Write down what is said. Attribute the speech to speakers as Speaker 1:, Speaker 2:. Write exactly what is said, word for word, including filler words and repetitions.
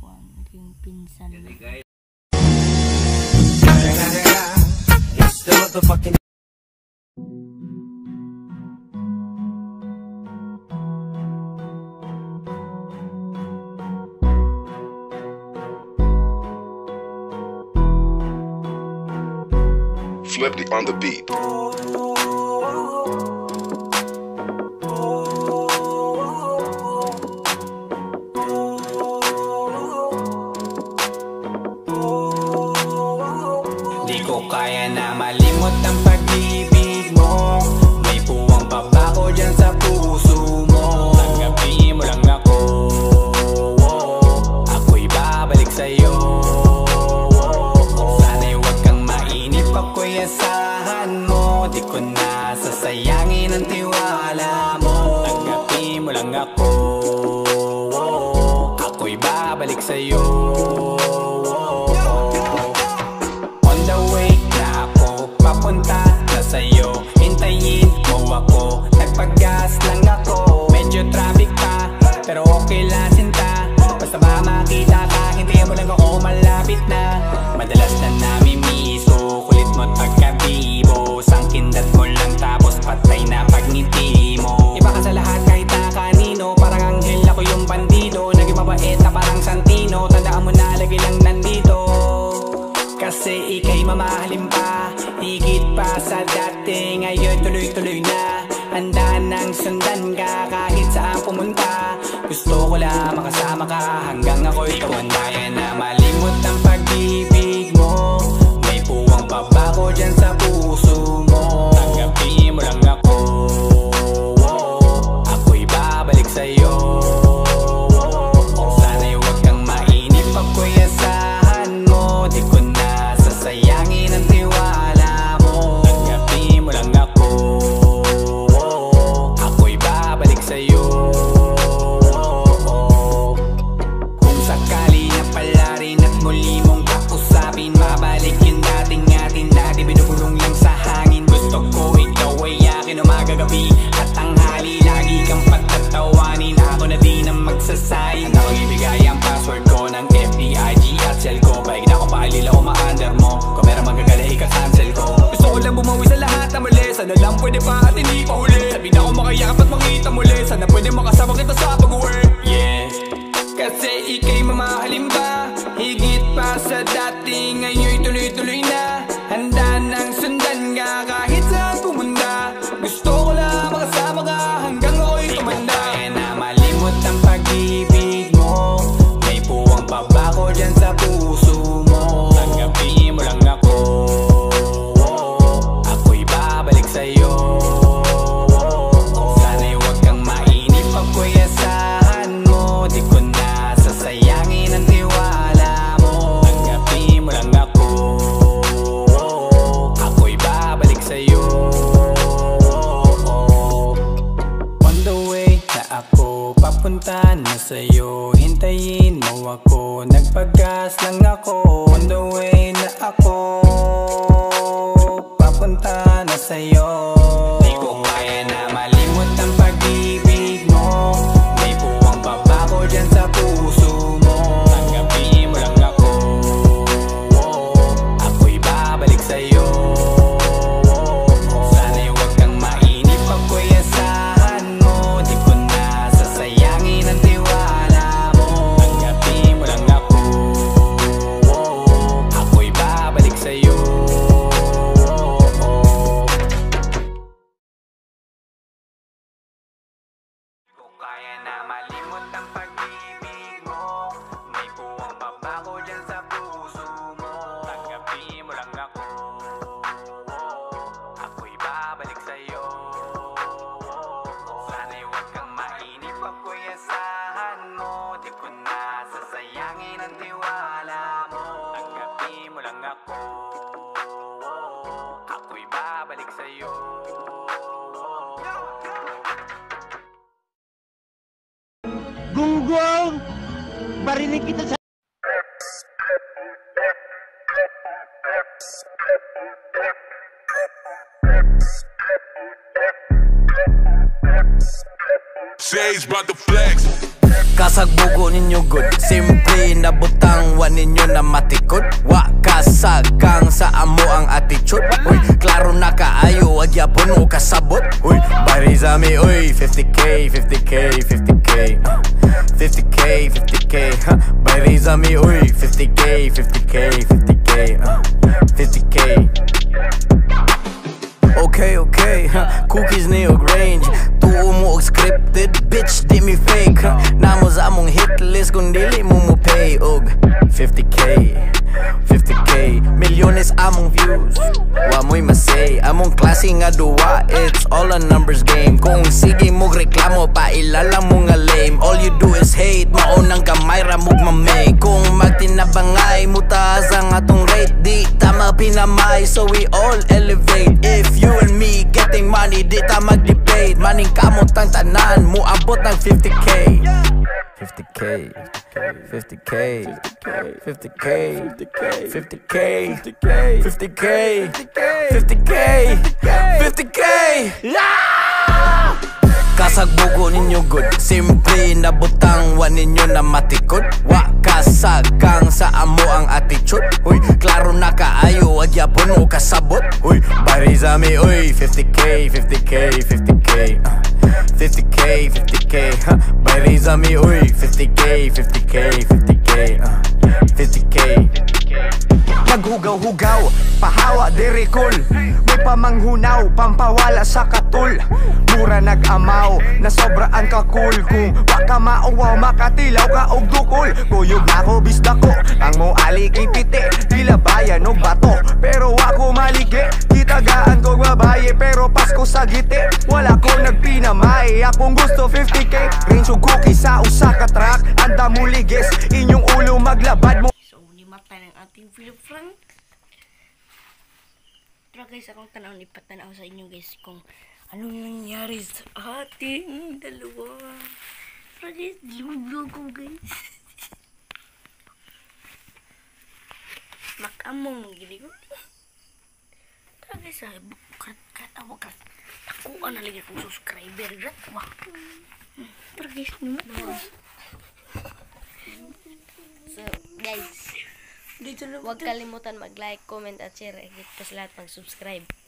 Speaker 1: kuan, naging pinsan na.
Speaker 2: It's the motherfucking
Speaker 3: Flipped on the beat.
Speaker 4: Di ko kaya na malimot ang pag-ibig mo. May puwang pabako dyan sa puso mo. Tanggapin mo lang ako, ako'y babalik sa'yo. Sana'y huwag kang mainip, ako'y asahan mo. Di ko na sasayangin ang tiwala mo. Tanggapin mo lang ako, ako'y babalik sa'yo. Papunta na sa'yo, hintayin mo ako. Nagpag-gas lang ako, medyo traffic pa, pero okay lang sinta. Basta ba makita ka, hintayin mo lang ako, malapit na. Madalas na namimiso, kulit mo't pagkabibo. Sangkindat mo lang tapos patay na pagngiti mo. Iba ka sa lahat kahit na kanino, parang anghel ako yung bandido. Naging mabait na parang Santino, tandaan mo na lagi lang nandito. Kasi ika'y mamahalin pa, higit pa sa dati. Ngayon tuloy-tuloy na, handa nang sundan ka kahit saan pumunta. Gusto ko lang makasama ka hanggang ako'y tumanda. Kaya na malimot ang pag-ibig mo. May puwang pabako dyan sa puso mo. Tanggapin mo lang ako, ako'y babalik sa'yo. Sana'y huwag kang mainip, ako'y asahan mo. Di ko na sasayangin ang tiwala mo. Tanggapin mo lang ako, ako'y babalik sa'yo. Kung sakali na pala rin at muli mong kausapin, mabalik yung dating atin na di binubulong lang sa hangin. Gusto ko ikaw ay akin umagabi at tanghali. Lagi kang patatawanin, ako na din ang magsasayin. Ako ibigay ang password ko ng F B I G at cell ko. Paig na ako paalila o ma-under mo. Kung meron magagala, ika-cancel ko. Gusto ko lang bumawi sa lahat na mali. Sana lang pwede pa at hindi pa huli. Sabi na ako makayakap at makita muli. Sana pwede makasama kita sa pag-work. Yeah, kasi ika'y mamahalin ba, higit pa sa dati. Ngayon'y tuloy-tuloy na, handa nang sundan ka kahit saan pumunta. Gusto ko lang makasama ka hanggang ako'y tumanda. Kaya na malimot ang pag-ibig mo. May puwang pabako dyan sa puso mo. Tanggapin mo lang ako, ako'y babalik sa'yo. Sana'y huwag kang mainip, ako'y asahan mo. Di ko na sasayangin ang tiwala mo. Tanggapin mo lang ako, ako'y babalik sa'yo. On the way na ako, papunta na sa'yo, hintayin mo ako. Nagpag-gas lang ako. On the way na ako, papunta na sa'yo. Di ko kaya na malimot ang pag-ibig mo. May puwang pabako dyan sa puso mo. Tanggapin mo lang ako, ako'y babalik sa'yo. Sana'y huwag kang mainip, ako'y asahan mo. Di ko na sasayangin ang tiwala mo. Tanggapin mo lang ako, ako'y babalik sa'yo. Kaya na malimot ang pag-ibig mo. May puwang pabako dyan sa puso mo. Tanggapin mo lang ako, ako'y babalik sa'yo. Sana'y huwag kang mainip, ako'y asahan mo. Di ko na sasayangin ang tiwala mo. Tanggapin mo lang ako, ako'y babalik sa'yo.
Speaker 2: Gunggong! Barinig kita sa...
Speaker 3: Sage about the flex.
Speaker 4: Kasagbugo ninyo good, simple na butang wa ninyo na matikod. Wa kasagang sa amo ang attitude. Uy, klaro na kaayo, agyapon o kasabot. Uy, bari sa mi, uy, fifty K, fifty K, fifty K fifty K, fifty K, huh? Bari sa mi, uy, fifty K, fifty K, fifty K, uh, fifty K. Okay, okay, huh? Cookies niyo range. Tuo mo og scripted, bitch, di mi fake, huh? Namo sa among hit list kung dili mo mo pay. Og fifty K, fifty K, milyones among views. Wa mo'y masay, among klase nga duwa. It's all a numbers game. Kung sige mo reklamo, pailala mo nga lame. All you do is hate, maunang kamay ramog mamay. Kung magtinabangay, mutaas ang atong rate. Di tama pinamay, so we all elevate. If you and me getting money, di ta mag-debate. Maning kamot ang tanan, mo abot ng fifty K. fifty K, fifty K, fifty K, fifty K, fifty K, fifty K, fifty K. Kasagbugo ninyo good, simple na butang wa ninyo na matikod. Wa kasagang sa amo ang attitude. Uy, klaro na kaayo, agyapon o kasabot. Uy, bari sa mi, uy, fifty K, fifty K, fifty K, uh, fifty K, fifty K, huh? Bari sa mi, uy, fifty K, fifty K, fifty K, uh, fifty K.
Speaker 3: Naghugaw-hugaw, pahawa dirikol. May pamanghunaw, pampawala sa katul. Mura nag-amaw, na sobra ang kakul. Kung waka mauwaw, makatilaw ka og dukol. Kuyog na ko, bisda ko, ang mo aliki piti. Dila bayan og bato, pero wako maligi. Kitagaan ko babaye, pero pasko sa giti. Wala ko nagpinamay, akong gusto fifty K. Range og cookie sa usa ka track. Anda mo ligis, inyong ulo maglabad mo.
Speaker 1: So, nimata ng ating Philip Frank. Pero guys, akong tanaw ni patanaw sa inyo guys kung anong nangyari sa ating dalawa. Pero guys, dilublo ko guys. Makamong gini ko. Pero guys, katawa ka. Ako na lagi kong subscriber. Wah. Pero guys, nimata. So, guys, huwag kalimutan mag-like, comment at share. Higit pa sa lahat mag-subscribe.